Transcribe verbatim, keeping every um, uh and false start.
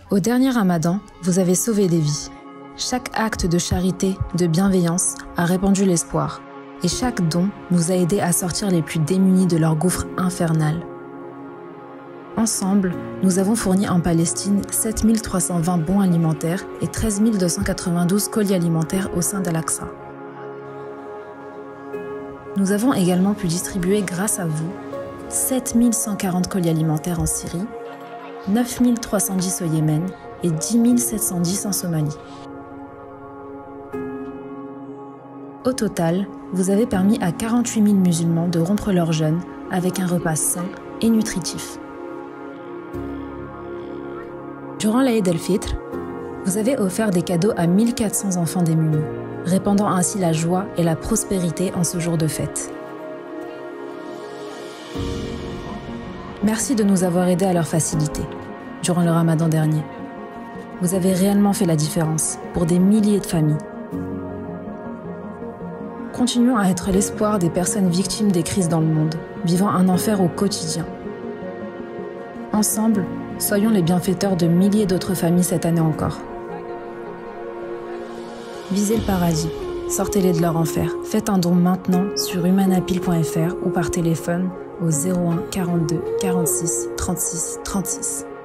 Au dernier Ramadan, vous avez sauvé des vies. Chaque acte de charité, de bienveillance a répandu l'espoir. Et chaque don nous a aidés à sortir les plus démunis de leur gouffre infernal. Ensemble, nous avons fourni en Palestine sept mille trois cent vingt bons alimentaires et treize mille deux cent quatre-vingt-douze colis alimentaires au sein d'Al-Aqsa. Nous avons également pu distribuer, grâce à vous, sept mille cent quarante colis alimentaires en Syrie, neuf mille trois cent dix au Yémen et dix mille sept cent dix en Somalie. Au total, vous avez permis à quarante-huit mille musulmans de rompre leur jeûne avec un repas sain et nutritif. Durant l'Aïd el-Fitr, vous avez offert des cadeaux à mille quatre cents enfants démunis, répandant ainsi la joie et la prospérité en ce jour de fête. Merci de nous avoir aidés à leur faciliter, durant le Ramadan dernier. Vous avez réellement fait la différence pour des milliers de familles. Continuons à être l'espoir des personnes victimes des crises dans le monde, vivant un enfer au quotidien. Ensemble, soyons les bienfaiteurs de milliers d'autres familles cette année encore. Visez le paradis, sortez-les de leur enfer. Faites un don maintenant sur humanapil point f r ou par téléphone au zéro un quarante-deux quarante-six trente-six trente-six.